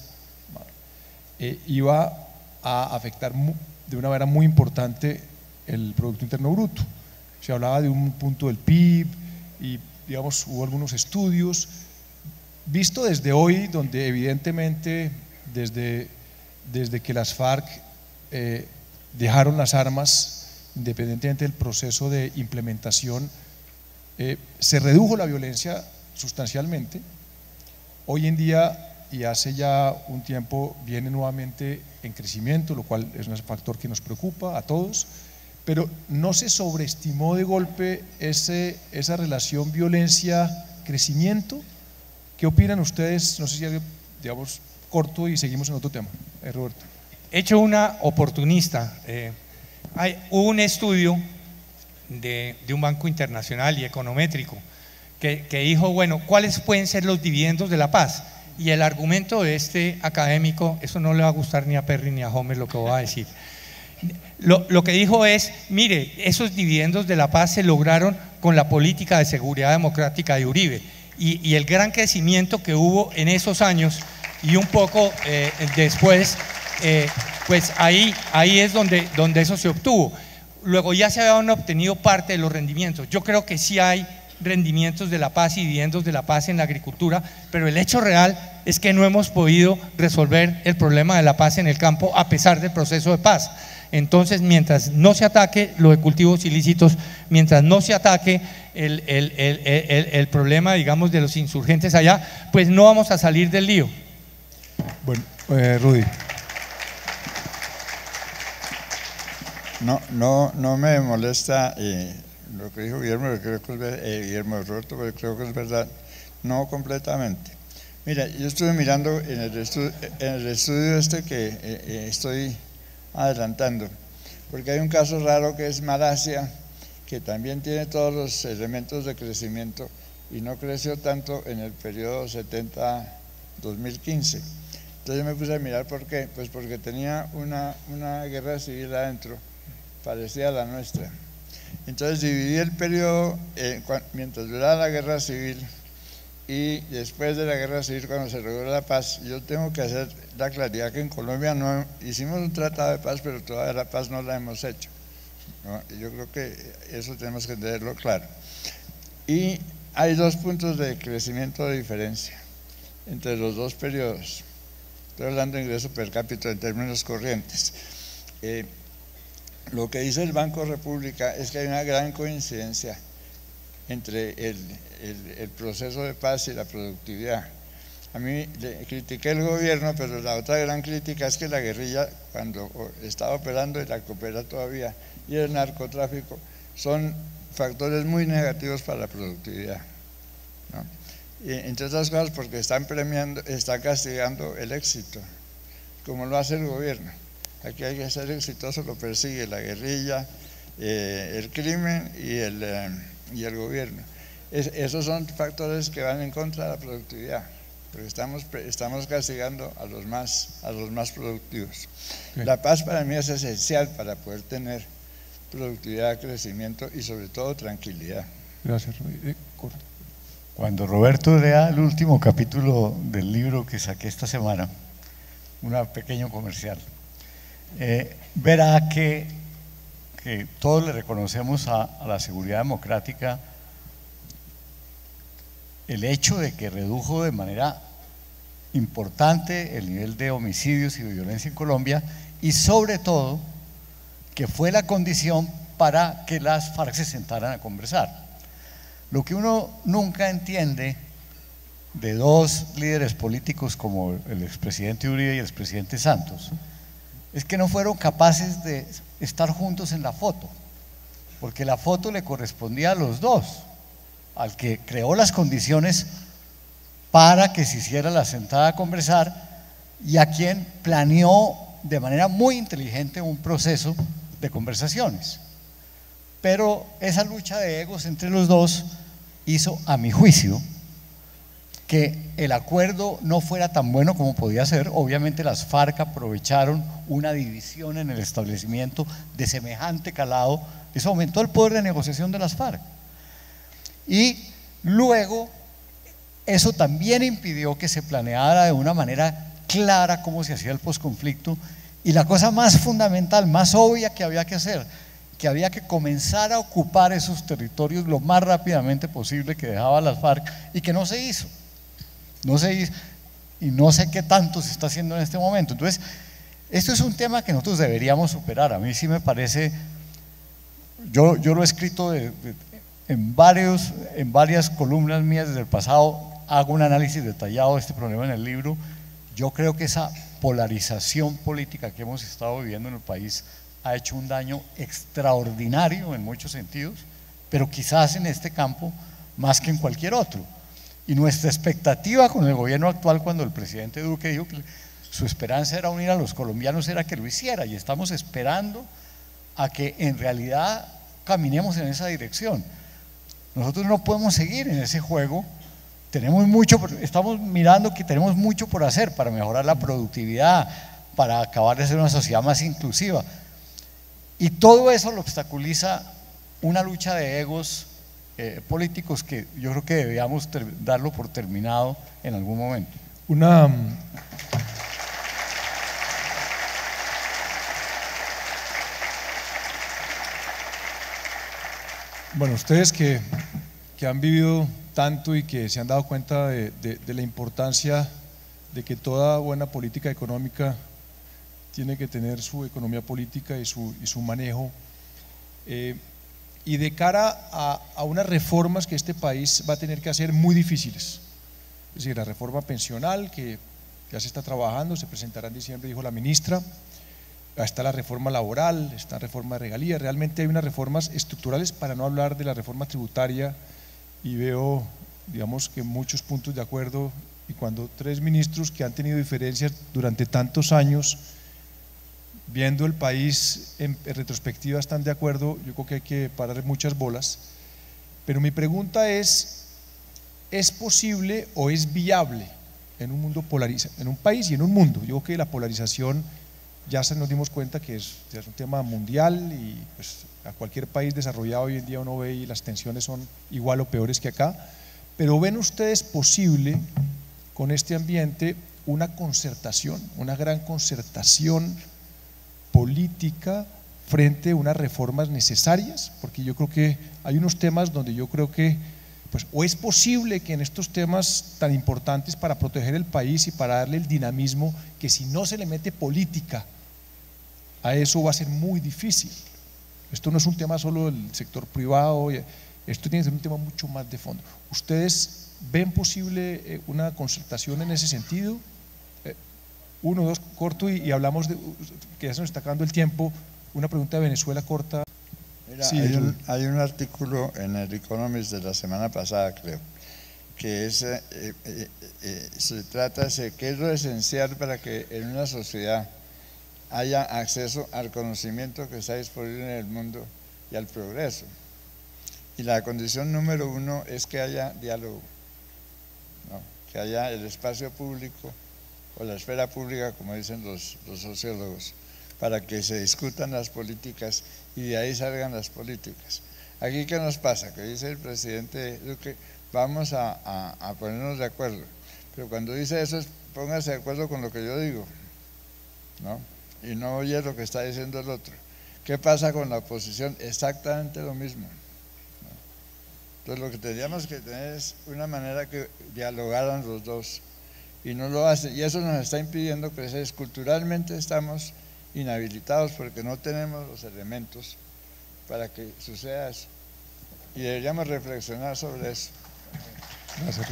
iba a afectar de una manera muy importante el Producto Interno Bruto. Se hablaba de un punto del PIB y, digamos, hubo algunos estudios. Visto desde hoy, donde evidentemente desde que las FARC dejaron las armas, independientemente del proceso de implementación, se redujo la violencia sustancialmente. Hoy en día y hace ya un tiempo viene nuevamente en crecimiento, lo cual es un factor que nos preocupa a todos, pero no se sobreestimó de golpe esa relación violencia-crecimiento. ¿Qué opinan ustedes? No sé si algo, digamos, corto, y seguimos en otro tema. Roberto. He hecho una oportunista. Hubo un estudio de un banco internacional y econométrico que dijo, bueno, ¿cuáles pueden ser los dividendos de la paz? Y el argumento de este académico, eso no le va a gustar ni a Perry ni a Homer lo que voy a decir. Lo que dijo es, mire, esos dividendos de la paz se lograron con la política de seguridad democrática de Uribe, y el gran crecimiento que hubo en esos años y un poco después, pues ahí es donde eso se obtuvo. Luego ya se habían obtenido parte de los rendimientos. Yo creo que sí hay rendimientos de la paz y dividendos de la paz en la agricultura, pero el hecho real es que no hemos podido resolver el problema de la paz en el campo a pesar del proceso de paz. Entonces, mientras no se ataque lo de cultivos ilícitos, mientras no se ataque el problema, digamos, de los insurgentes allá, pues no vamos a salir del lío. Bueno, Rudy. No me molesta lo que dijo Guillermo, Guillermo Roberto, pero creo que es verdad, no completamente. Mira, yo estuve mirando en el estudio este que estoy adelantando, porque hay un caso raro que es Malasia, que también tiene todos los elementos de crecimiento y no creció tanto en el periodo 70-2015. Entonces yo me puse a mirar por qué, pues porque tenía una guerra civil adentro, parecida a la nuestra. Entonces dividí el periodo mientras duraba la guerra civil y después de la guerra civil, cuando se logró la paz. Yo tengo que hacer la claridad que en Colombia no hicimos un tratado de paz, pero todavía la paz no la hemos hecho, ¿no? Yo creo que eso tenemos que tenerlo claro. Y hay dos puntos de crecimiento de diferencia entre los dos periodos. Estoy hablando de ingreso per cápita en términos corrientes. Lo que dice el Banco República es que hay una gran coincidencia entre el proceso de paz y la productividad. A mí le critiqué el gobierno, pero la otra gran crítica es que la guerrilla, cuando estaba operando y la que opera todavía, y el narcotráfico, son factores muy negativos para la productividad, ¿no? Y entre otras cosas porque están castigando el éxito, como lo hace el gobierno. Aquí hay que ser exitoso, lo persigue la guerrilla, el crimen y el gobierno. Esos son factores que van en contra de la productividad, porque estamos castigando a los más productivos. Okay. La paz para mí es esencial para poder tener productividad, crecimiento y sobre todo tranquilidad. Gracias. Cuando Roberto lea el último capítulo del libro que saqué esta semana, un pequeño comercial, verá que todos le reconocemos a la seguridad democrática el hecho de que redujo de manera importante el nivel de homicidios y de violencia en Colombia, y sobre todo que fue la condición para que las FARC se sentaran a conversar. Lo que uno nunca entiende de dos líderes políticos como el expresidente Uribe y el expresidente Santos es que no fueron capaces de estar juntos en la foto, porque la foto le correspondía a los dos, al que creó las condiciones para que se hiciera la sentada a conversar y a quien planeó de manera muy inteligente un proceso de conversaciones. Pero esa lucha de egos entre los dos hizo, a mi juicio, que el acuerdo no fuera tan bueno como podía ser. Obviamente las FARC aprovecharon una división en el establecimiento de semejante calado, eso aumentó el poder de negociación de las FARC. Y luego eso también impidió que se planeara de una manera clara cómo se hacía el posconflicto, y la cosa más fundamental, más obvia que había que hacer, que había que comenzar a ocupar esos territorios lo más rápidamente posible que dejaba las FARC, y que no se hizo. Y no sé qué tanto se está haciendo en este momento. Entonces, esto es un tema que nosotros deberíamos superar. A mí sí me parece, yo lo he escrito en varias columnas mías desde el pasado, hago un análisis detallado de este problema en el libro. Yo creo que esa polarización política que hemos estado viviendo en el país ha hecho un daño extraordinario en muchos sentidos, pero quizás en este campo más que en cualquier otro. Y nuestra expectativa con el gobierno actual, cuando el presidente Duque dijo que su esperanza era unir a los colombianos, era que lo hiciera, y estamos esperando a que en realidad caminemos en esa dirección. Nosotros no podemos seguir en ese juego. Estamos mirando que tenemos mucho por hacer para mejorar la productividad, para acabar de ser una sociedad más inclusiva, y todo eso lo obstaculiza una lucha de egos políticos que yo creo que debíamos darlo por terminado en algún momento. Bueno, ustedes que han vivido tanto y que se han dado cuenta de la importancia de que toda buena política económica tiene que tener su economía política y su manejo, y de cara a unas reformas que este país va a tener que hacer muy difíciles. Es decir, la reforma pensional que ya se está trabajando, se presentará en diciembre, dijo la ministra. Está la reforma laboral, está la reforma de regalías. Realmente hay unas reformas estructurales, para no hablar de la reforma tributaria, y veo, digamos, que muchos puntos de acuerdo. Y cuando tres ministros que han tenido diferencias durante tantos años viendo el país en retrospectiva están de acuerdo, yo creo que hay que parar muchas bolas, pero mi pregunta ¿es posible o es viable en un mundo polarizado, en un país y en un mundo? Yo creo que la polarización ya nos dimos cuenta que es un tema mundial y pues a cualquier país desarrollado hoy en día uno ve y las tensiones son igual o peores que acá, pero ¿ven ustedes posible con este ambiente una concertación, una gran concertación política frente a unas reformas necesarias? Porque yo creo que hay unos temas donde yo creo que pues, o es posible que en estos temas tan importantes para proteger el país y para darle el dinamismo, que si no se le mete política a eso va a ser muy difícil. Esto no es un tema solo del sector privado, esto tiene que ser un tema mucho más de fondo. ¿Ustedes ven posible una concertación en ese sentido? Uno, dos, corto y hablamos de que ya se nos está acabando el tiempo. Una pregunta de Venezuela corta. Mira, sí, hay un artículo en el Economist de la semana pasada, creo, que se trata de qué es lo esencial para que en una sociedad haya acceso al conocimiento que está disponible en el mundo y al progreso. Y la condición número uno es que haya diálogo, ¿no? Que haya el espacio público o la esfera pública, como dicen los sociólogos, para que se discutan las políticas y de ahí salgan las políticas. Aquí, ¿qué nos pasa? Que dice el presidente Duque, vamos a ponernos de acuerdo, pero cuando dice eso es póngase de acuerdo con lo que yo digo, ¿no? Y no oye lo que está diciendo el otro. ¿Qué pasa con la oposición? Exactamente lo mismo, ¿no? Entonces lo que tendríamos que tener es una manera que dialogaran los dos, y no lo hace, y eso nos está impidiendo crecer. Culturalmente estamos inhabilitados porque no tenemos los elementos para que suceda eso, y deberíamos reflexionar sobre eso. Gracias,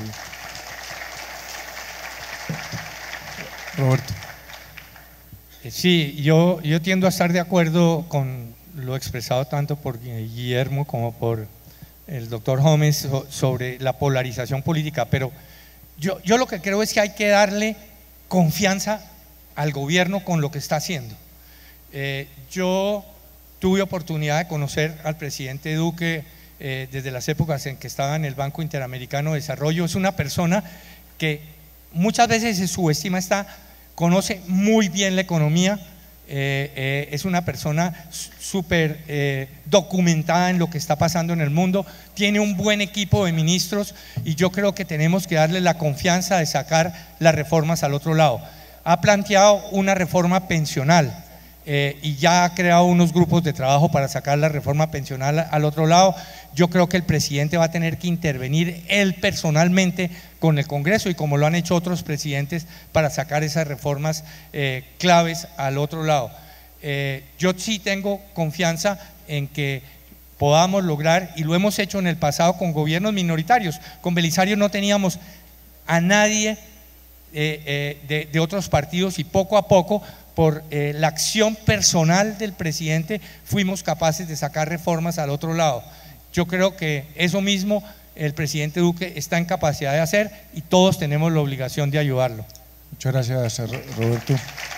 Roberto. Sí, yo tiendo a estar de acuerdo con lo expresado tanto por Guillermo como por el doctor Gómez sobre la polarización política, pero yo lo que creo es que hay que darle confianza al gobierno con lo que está haciendo. Yo tuve oportunidad de conocer al presidente Duque desde las épocas en que estaba en el Banco Interamericano de Desarrollo. Es una persona que muchas veces se subestima, conoce muy bien la economía, es una persona súper documentada en lo que está pasando en el mundo, tiene un buen equipo de ministros y yo creo que tenemos que darle la confianza de sacar las reformas al otro lado. Ha planteado una reforma pensional y ya ha creado unos grupos de trabajo para sacar la reforma pensional al otro lado. Yo creo que el presidente va a tener que intervenir él personalmente con el Congreso y como lo han hecho otros presidentes para sacar esas reformas claves al otro lado. Yo sí tengo confianza en que podamos lograr, y lo hemos hecho en el pasado con gobiernos minoritarios. Con Belisario no teníamos a nadie de otros partidos y poco a poco por la acción personal del presidente fuimos capaces de sacar reformas al otro lado. Yo creo que eso mismo el presidente Duque está en capacidad de hacer y todos tenemos la obligación de ayudarlo. Muchas gracias, Roberto.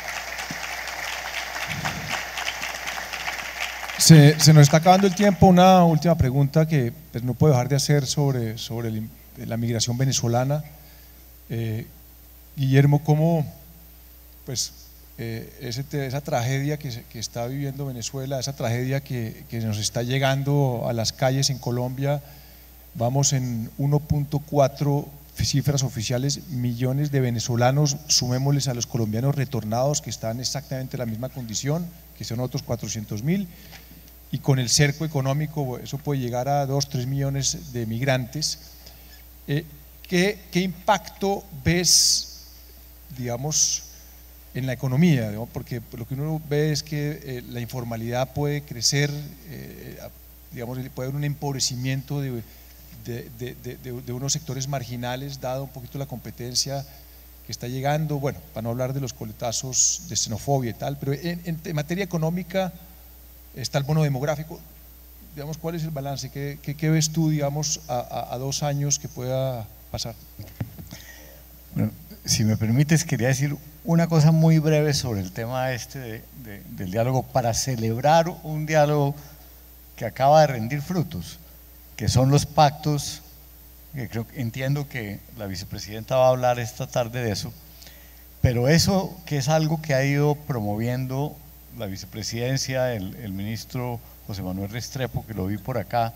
Se nos está acabando el tiempo. Una última pregunta que pues, no puedo dejar de hacer sobre la migración venezolana. Guillermo, ¿cómo pues, esa tragedia que está viviendo Venezuela, esa tragedia que nos está llegando a las calles en Colombia? Vamos en 1.4 cifras oficiales millones de venezolanos, sumémosles a los colombianos retornados que están exactamente en la misma condición, que son otros 400.000, y con el cerco económico eso puede llegar a 2-3 millones de migrantes. ¿Qué impacto ves, digamos, en la economía? ¿No? Porque lo que uno ve es que la informalidad puede crecer, digamos, puede haber un empobrecimiento de unos sectores marginales, dado un poquito la competencia que está llegando, bueno, para no hablar de los coletazos de xenofobia y tal, pero en materia económica está el bono demográfico. Digamos, ¿cuál es el balance? ¿Qué ves tú, digamos, a 2 años que pueda pasar? Bueno, si me permites, quería decir una cosa muy breve sobre el tema este del diálogo, para celebrar un diálogo que acaba de rendir frutos, que son los pactos, que entiendo que la vicepresidenta va a hablar esta tarde de eso, pero eso que es algo que ha ido promoviendo la vicepresidencia, el ministro José Manuel Restrepo, que lo vi por acá,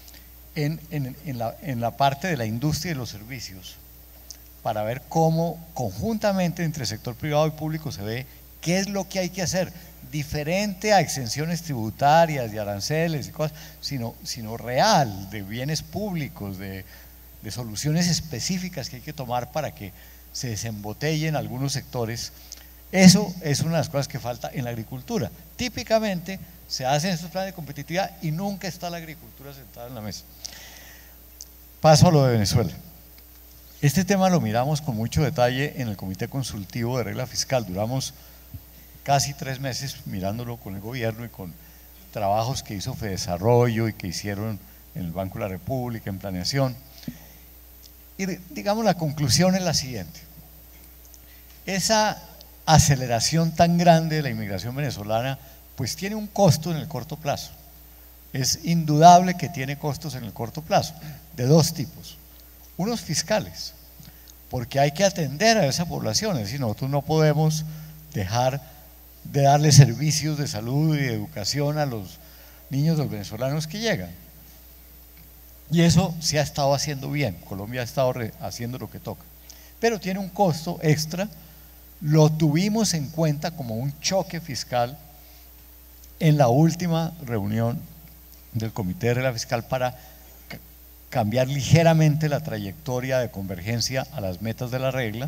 en la parte de la industria y los servicios, para ver cómo conjuntamente entre sector privado y público se ve qué es lo que hay que hacer, diferente a exenciones tributarias y aranceles y cosas, sino real, de bienes públicos, de soluciones específicas que hay que tomar para que se desembotellen algunos sectores. Eso es una de las cosas que falta en la agricultura. Típicamente se hacen estos planes de competitividad y nunca está la agricultura sentada en la mesa. Paso a lo de Venezuela. Este tema lo miramos con mucho detalle en el Comité Consultivo de Regla Fiscal. Duramos casi 3 meses mirándolo con el gobierno y con trabajos que hizo Fedesarrollo y que hicieron en el Banco de la República, en planeación. Y digamos, la conclusión es la siguiente: esa aceleración tan grande de la inmigración venezolana pues tiene un costo en el corto plazo. Es indudable que tiene costos en el corto plazo, de 2 tipos. Unos fiscales, porque hay que atender a esa población, es decir, nosotros no podemos dejar de darle servicios de salud y de educación a los niños de los venezolanos que llegan. Y eso se ha estado haciendo bien, Colombia ha estado haciendo lo que toca, pero tiene un costo extra. Lo tuvimos en cuenta como un choque fiscal en la última reunión del Comité de Regla Fiscal para cambiar ligeramente la trayectoria de convergencia a las metas de la regla.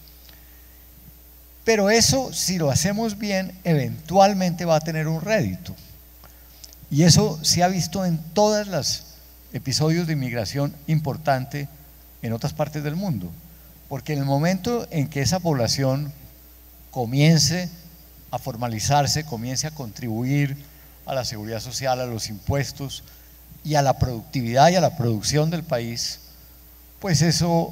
Pero eso, si lo hacemos bien, eventualmente va a tener un rédito. Y eso se ha visto en todos los episodios de inmigración importante en otras partes del mundo. Porque en el momento en que esa población comience a formalizarse, comience a contribuir a la seguridad social, a los impuestos y a la productividad y a la producción del país, pues eso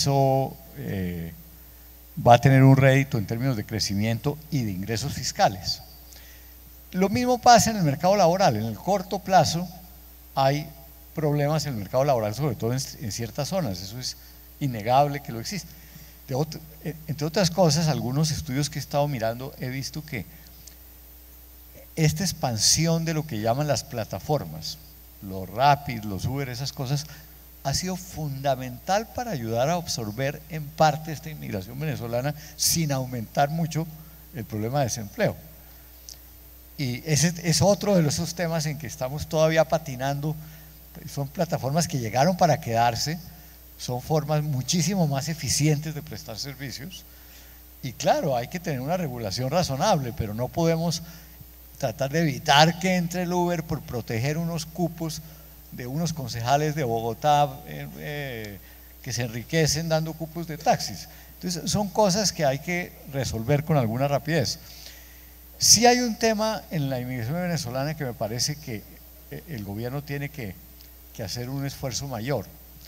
va a tener un rédito en términos de crecimiento y de ingresos fiscales. Lo mismo pasa en el mercado laboral. En el corto plazo hay problemas en el mercado laboral, sobre todo en ciertas zonas, eso es innegable que lo existe. Entre otras cosas, algunos estudios que he estado mirando, he visto que esta expansión de lo que llaman las plataformas, los Rapid, los Uber, esas cosas, ha sido fundamental para ayudar a absorber en parte esta inmigración venezolana sin aumentar mucho el problema de desempleo. Y ese es otro de esos temas en que estamos todavía patinando. Son plataformas que llegaron para quedarse, son formas muchísimo más eficientes de prestar servicios, y claro, hay que tener una regulación razonable, pero no podemos tratar de evitar que entre el Uber por proteger unos cupos de unos concejales de Bogotá que se enriquecen dando cupos de taxis. Entonces son cosas que hay que resolver con alguna rapidez. Sí hay un tema en la inmigración venezolana que me parece que el gobierno tiene que hacer un esfuerzo mayor.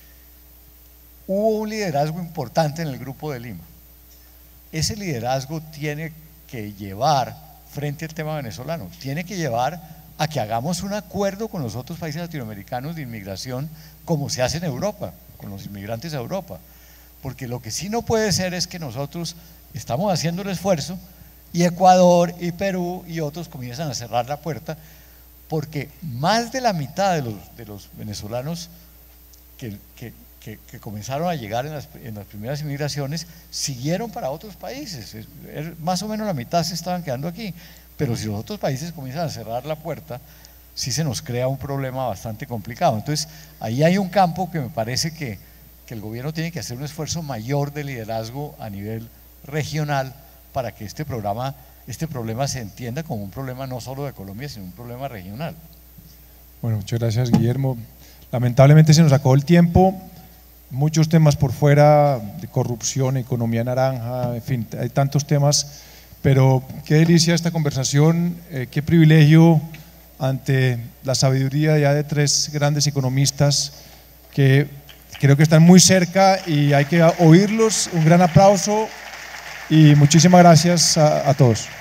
Hubo un liderazgo importante en el Grupo de Lima. Ese liderazgo tiene que llevar, frente al tema venezolano, tiene que llevar a que hagamos un acuerdo con los otros países latinoamericanos de inmigración, como se hace en Europa, con los inmigrantes a Europa. Porque lo que sí no puede ser es que nosotros estamos haciendo el esfuerzo y Ecuador y Perú y otros comienzan a cerrar la puerta, porque más de la mitad de los venezolanos que comenzaron a llegar en las primeras inmigraciones siguieron para otros países. Más o menos la mitad se estaban quedando aquí, pero si los otros países comienzan a cerrar la puerta, sí se nos crea un problema bastante complicado. Entonces ahí hay un campo que me parece que el gobierno tiene que hacer un esfuerzo mayor de liderazgo a nivel regional para que este problema se entienda como un problema no solo de Colombia, sino un problema regional. Bueno, muchas gracias, Guillermo. Lamentablemente se nos acabó el tiempo, muchos temas por fuera, de corrupción, economía naranja, en fin, hay tantos temas, pero qué delicia esta conversación, qué privilegio ante la sabiduría ya de 3 grandes economistas que Creo que están muy cerca y hay que oírlos. Un gran aplauso y muchísimas gracias a todos.